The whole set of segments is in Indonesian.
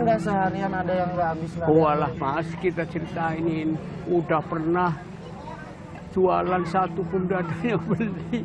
nggak seharian ada yang nggak habis? Walah Mas, kita ceritain, udah pernah jualan satu pun nggak ada yang beli.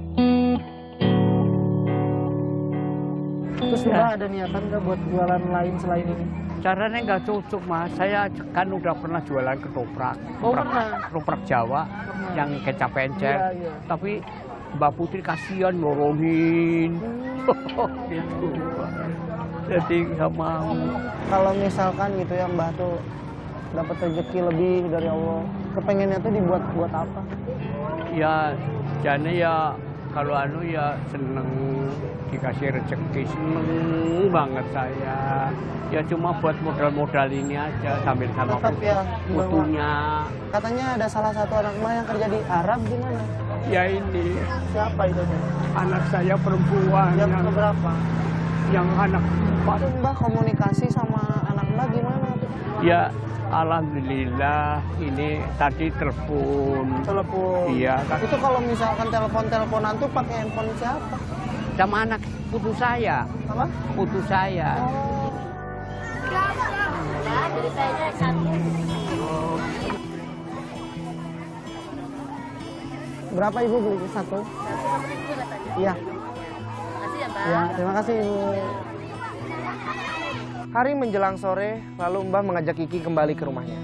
Terus Mbak ada niatan nggak buat jualan lain selain ini? Caranya nggak cocok Mas, saya kan udah pernah jualan ketoprak. Oh pernah? Ketoprak Jawa, yang kecap encer. Iya, iya. Tapi Mbak Putri kasihan nolongin. Gitu. Jadi nggak mau. Kalau misalkan gitu ya Mbak tuh dapat rezeki lebih dari Allah, kepengennya tuh dibuat buat apa? Ya, jadi ya kalau anu ya seneng dikasih rezeki, seneng banget saya. Ya cuma buat modal-modal ini aja sambil sama Tetap ya, putunya. Katanya ada salah satu anak Mbak yang kerja di Arab gimana? Ya ini Siapa itu? anak saya perempuan Yang keberapa? yang anak empat. Itu Mbak komunikasi sama anak Mbak gimana? Ya alhamdulillah ini tadi telepon. Telepon. Iya. Itu kalau misalkan telepon-teleponan tuh pakai handphone siapa? Sama anak putu saya. Apa? Putu saya. Oh. Berapa Ibu beli satu? Iya. Ya, terima kasih Ibu. Hari menjelang sore, lalu Mbah mengajak Kiki kembali ke rumahnya.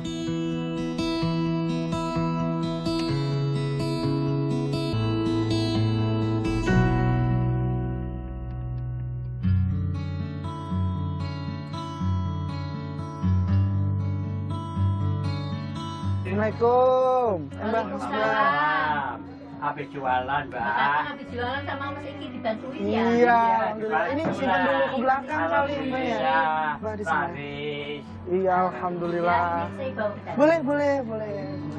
Assalamualaikum. Mbah, bismillah. Habis jualan, Mbak. Habis jualan sama Mas Iki dibantuin ya? Iya, alhamdulillah. Ini simpan dulu ke belakang kali Mbak ya. Iya, Mbak di sana. Paris. Iya, alhamdulillah. Saya bawa ke Boleh, boleh, boleh.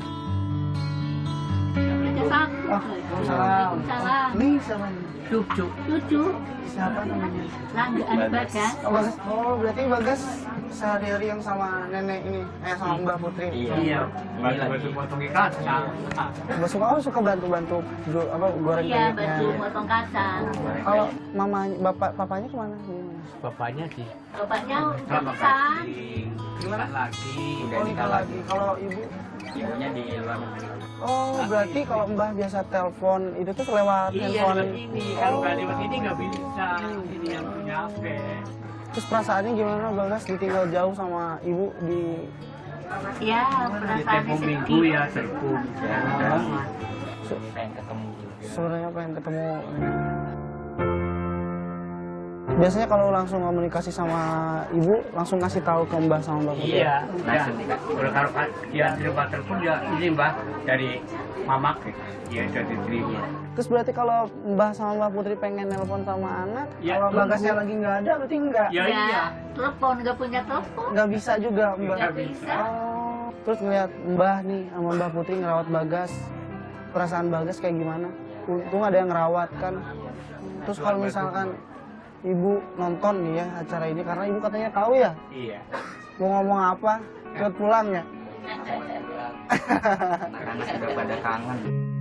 Waalaikumsalam. Waalaikumsalam. Waalaikumsalam. Ini siapa nih? Cucu, Siapa namanya? Langgaan Bagas. Oh, Bagas. Oh, berarti Bagas sehari-hari yang sama nenek ini, sama Mbak Putri. Iya, bantu potong kacang. Mbak suka bantu-bantu goreng Iya, kayaknya. bantu potong kacang. Kalau mamanya, papanya kemana? Bapaknya sih. Bapaknya Sama pesan. Gimana? Lagi. Oh, nikah lagi. Kalau ibu? Ibunya di luar. Oh, berarti kalau Mbah biasa telepon itu tuh lewat handphone. Ini kalau nggak lewat ini nggak bisa. Ini yang punya HP. Terus perasaannya gimana Bagas ditinggal jauh sama ibu di Ya, Di perasaan tempo minggu sedih. ya telepon. Pengen ketemu juga. sebenarnya pengen ketemu. Biasanya kalau langsung komunikasi sama ibu, langsung kasih tahu ke Mbah sama Mbak Putri. Iya, Langsung ya. dikasih. Kalau dia terima telepon ya ini Mbak dari Mamak, ya dari dirinya. Terus berarti kalau Mbah sama Mbak Putri pengen nelpon sama anak, Ya, kalau Bagasnya lagi nggak ada, berarti enggak. Ya iya. Ya, telepon, nggak punya telepon. Nggak bisa juga Mbak. Nggak bisa. Oh, terus ngeliat Mbah nih sama Mbak Putri ngerawat Bagas, perasaan Bagas kayak gimana? Untung ada yang ngerawat kan. Terus kalau misalkan ibu nonton nih ya acara ini, karena ibu katanya tahu ya Iya. mau ngomong apa, cepet pulang ya. Anak-anak udah pada kangen.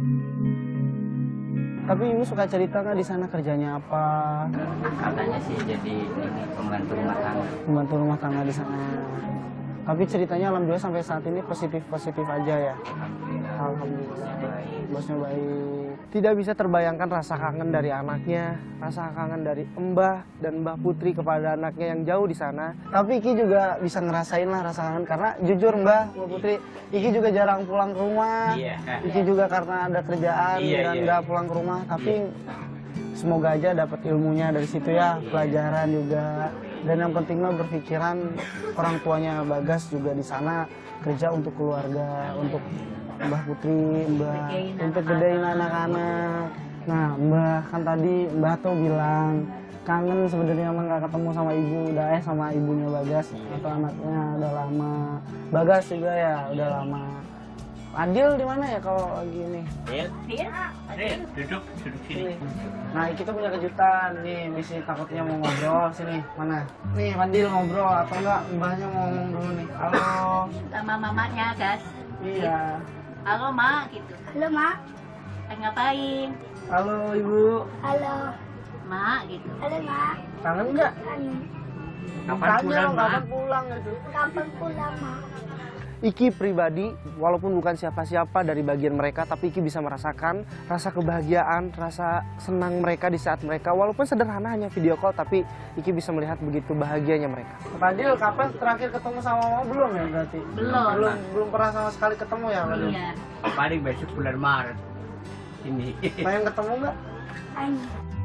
Tapi ibu suka cerita nggak di sana kerjanya apa, Katanya sih jadi ini pembantu rumah tangga. membantu rumah tangga di sana. Tapi ceritanya alhamdulillah sampai saat ini positif aja ya. Alhamdulillah. Bosnya baik. Tidak bisa terbayangkan rasa kangen dari anaknya, rasa kangen dari Mbah dan Mbah Putri kepada anaknya yang jauh di sana. Tapi Iki juga bisa ngerasain lah rasa kangen, karena jujur Mbah Putri, Iki juga jarang pulang ke rumah. Iya. Iki juga karena ada kerjaan Iya, dan iya. nggak pulang ke rumah. Tapi semoga aja dapat ilmunya dari situ ya, pelajaran juga. Dan yang penting mah berpikiran orang tuanya Bagas juga di sana kerja untuk keluarga, untuk Mbah Putri, Mbah, untuk gedein anak-anak. Nah, Mbah kan tadi Mbah tuh bilang kangen sebenarnya emang nggak ketemu sama ibu, sama ibunya Bagas atau anaknya udah lama. Bagas juga ya udah lama. Adil di mana ya kalau lagi ini? Duduk sini. Nah, kita punya kejutan nih, misi takutnya mau ngobrol sini. Mana? Nih, Fadil ngobrol atau enggak Mbahnya mau ngomong dulu nih. Halo. Sama mamanya, Gas. Iya. Halo, Ma, gitu. Halo, Ma. Lagi ngapain? Halo, Ibu. Halo. Ma, gitu. Halo, Ma. Kangen enggak? Kapan pulang, Ma? Kapan pulang gitu. Kapan pulang, Ma? Iki pribadi, walaupun bukan siapa-siapa dari bagian mereka, tapi Iki bisa merasakan rasa kebahagiaan, rasa senang mereka di saat mereka, walaupun sederhana hanya video call, tapi Iki bisa melihat begitu bahagianya mereka. Fadil, kapan terakhir ketemu sama Mama? Belum ya berarti? Belum pernah sama sekali ketemu ya, Fadil? Iya. Paling besok bulan Maret ini. Pengen ketemu nggak? Ayo.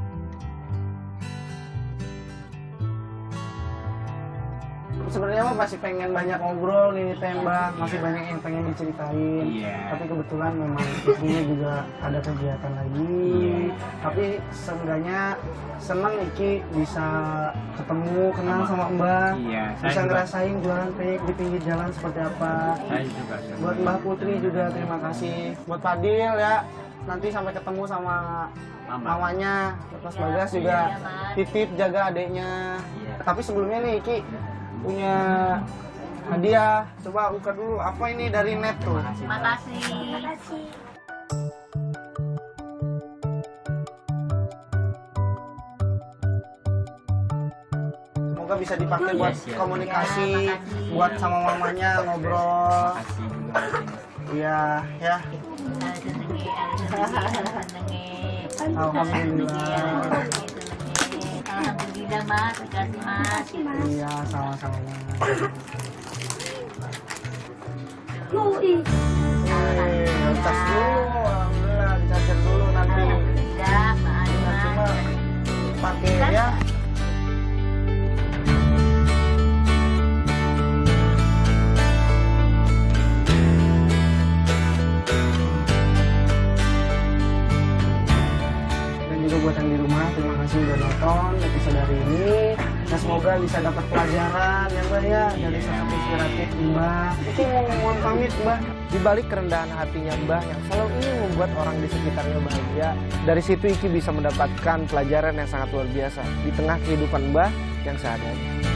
Sebenarnya mah masih pengen banyak ngobrol nih Mbak, masih banyak yang pengen diceritain. Iya. Tapi kebetulan memang ibunya juga ada kegiatan lagi. Iya. Tapi seenggaknya senang Iki bisa ketemu, kenal sama Mbak. Iya, saya Bisa juga. ngerasain jualan teh di pinggir jalan seperti apa. Saya juga senang. Buat Mbak Putri juga terima kasih. Buat Fadil ya, nanti sampai ketemu sama mamanya. Buat Mas Bagas juga titip jaga adeknya. Iya. Tapi sebelumnya nih Iki punya hadiah. Coba buka dulu. Apa ini dari net tuh? Makasih. Makasih. Semoga bisa dipakai buat Yes, yes. komunikasi, Ya, makasih. buat sama mamanya ngobrol. Makasih juga. Iya, ya. Alhamdulillah. Alhamdulillah, Mas. Terima kasih, Mas. Iya, sama-sama. Yoi. Cas dulu, alhamdulillah, dicajar dulu nanti. Alhamdulillah, Pak Nanti Alma. mah pakai ya. Dan juga buat yang di rumah, terima kasih udah nonton episode hari ini. Dan semoga bisa dapat pelajaran ya Mbak ya dari sosok inspiratif Mbak. Itu mau mohon pamit Mbak. Di balik kerendahan hatinya Mbah yang selalu ingin membuat orang di sekitarnya bahagia, dari situ Iki bisa mendapatkan pelajaran yang sangat luar biasa di tengah kehidupan Mbah yang seadanya.